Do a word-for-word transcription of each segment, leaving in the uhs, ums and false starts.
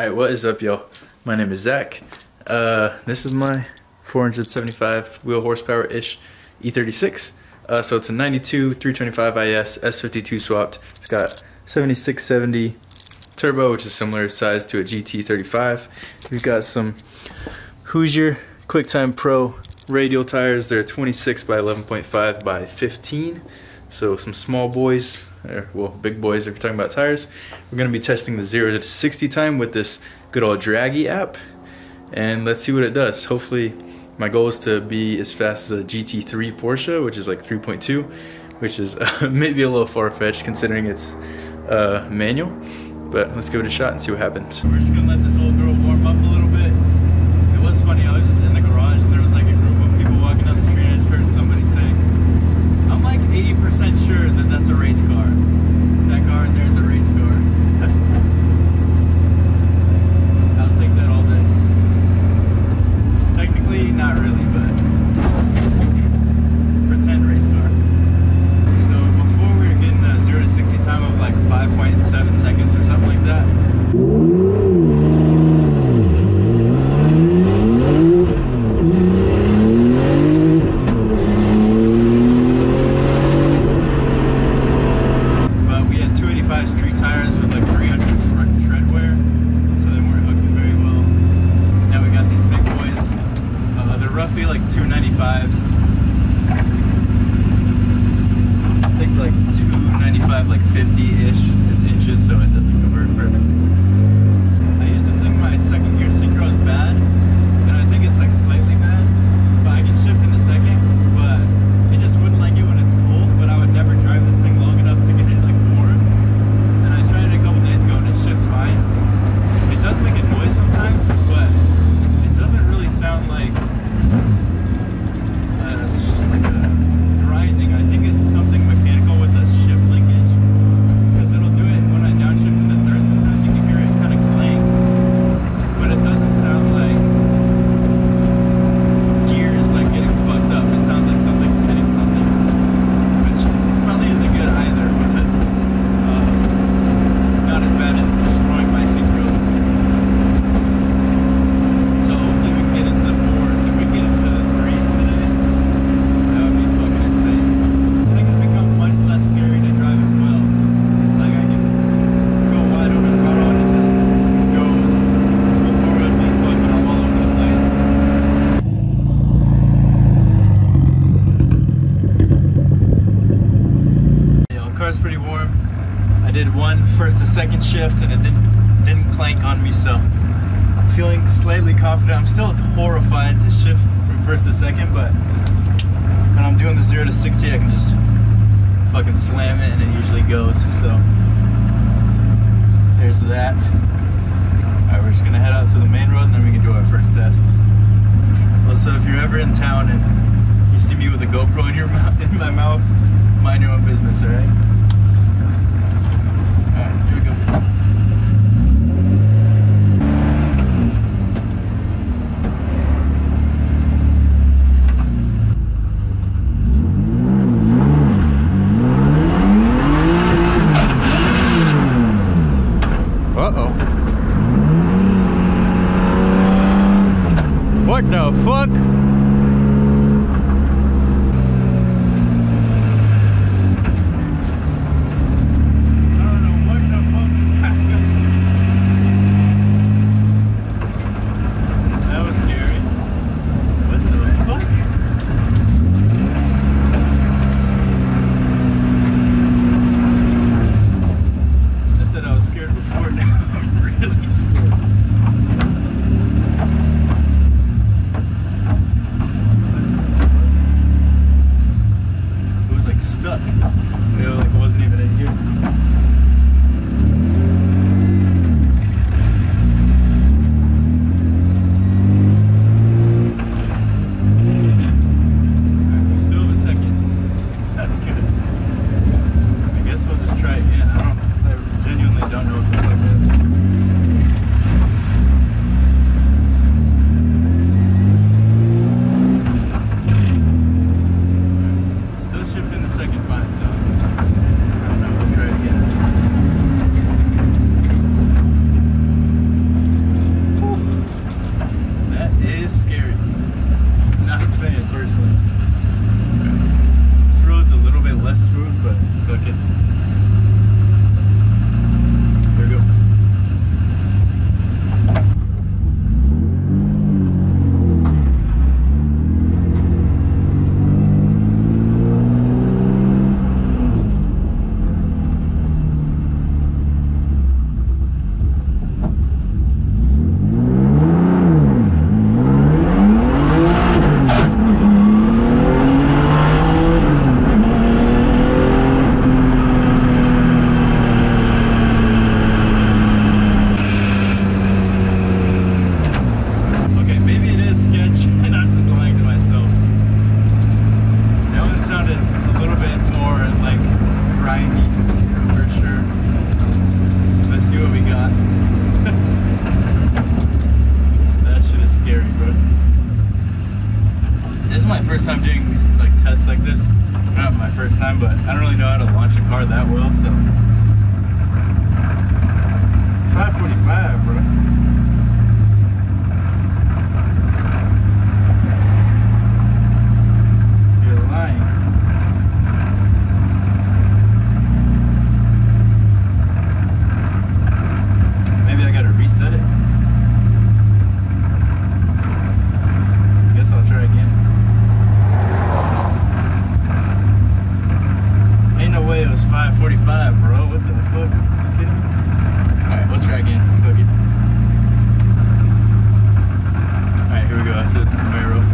Alright, what is up, y'all? My name is Zach. Uh, this is my four hundred seventy-five wheel horsepower-ish E thirty-six. Uh, so it's a ninety-two three twenty-five I S S fifty-two swapped. It's got seventy-six seventy turbo, which is similar size to a G T thirty-five. We've got some Hoosier QuickTime Pro radial tires. They're twenty-six by eleven point five by fifteen. So some small boys, or well, big boys if you're talking about tires. We're gonna be testing the zero to sixty time with this good old Dragy app, and let's see what it does. Hopefully, my goal is to be as fast as a G T three Porsche, which is like three point two, which is uh, maybe a little far-fetched considering it's uh, manual. But let's give it a shot and see what happens. We're just gonna let this old girl warm up a little bit. It was funny, I was just in the garage and there was like a group of people walking down the street and I just heard somebody saying, I'm like eighty percent sure that that's a race car. That car and there's a race car. I'll take that all day. Technically, not really, but pretend race car. So before we were getting a zero to sixty time of like five point seven seconds or something like that. Street tires with like three hundred tread wear, so they weren't hooking very well. Now we got these big boys. Uh, they're roughly like two ninety-fives. I think like two ninety-five, like fifty-ish. It's inches, so it doesn't convert perfectly. I used to think my second gear synchro is bad, and I think it's like slightly bad, but I can shift in a second, but it just wouldn't like it when it's cold, but I would never drive this thing long enough to get it like warm. I tried it a couple days ago and it shifts fine. It does make a noise sometimes, but it doesn't really sound like, uh, like a grinding. I think it's something mechanical with the shift linkage, because it'll do it when I downshift in the third. Sometimes you can hear it kind of clank, but it doesn't sound like gears like getting fucked up. It sounds like something's hitting something, which probably isn't good either. But not as bad as destroying my synchros. So hopefully we can get into the fours. If we get into the threes today, that would be fucking insane. This thing has become much less scary to drive as well. Like I can go wide open throttle and it just goes. Before it would be fucking all over the place. Yeah, the car's pretty warm. I did one first to second shift and it didn't didn't clank on me, so I'm feeling slightly confident. I'm still horrified to shift from first to second, but when I'm doing the zero to sixty, I can just fucking slam it and it usually goes. So there's that. Alright, we're just gonna head out to the main road and then we can do our first test. Also, if you're ever in town and you see me with a GoPro in your mouth, in my mouth, mind your own business, alright? Uh-oh. What the fuck? time, but I don't really know how to launch a car that well, so. five forty-five, bro. You're lying. Maybe I gotta reset it. Guess I'll try again. Ain't no way it was five forty-five, bro. What the fuck? Are you kidding me? Alright, we'll try again. Fuck it. Alright, here we go after this Camaro.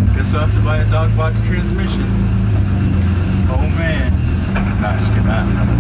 Box transmission. Oh man. Nah, just kidding.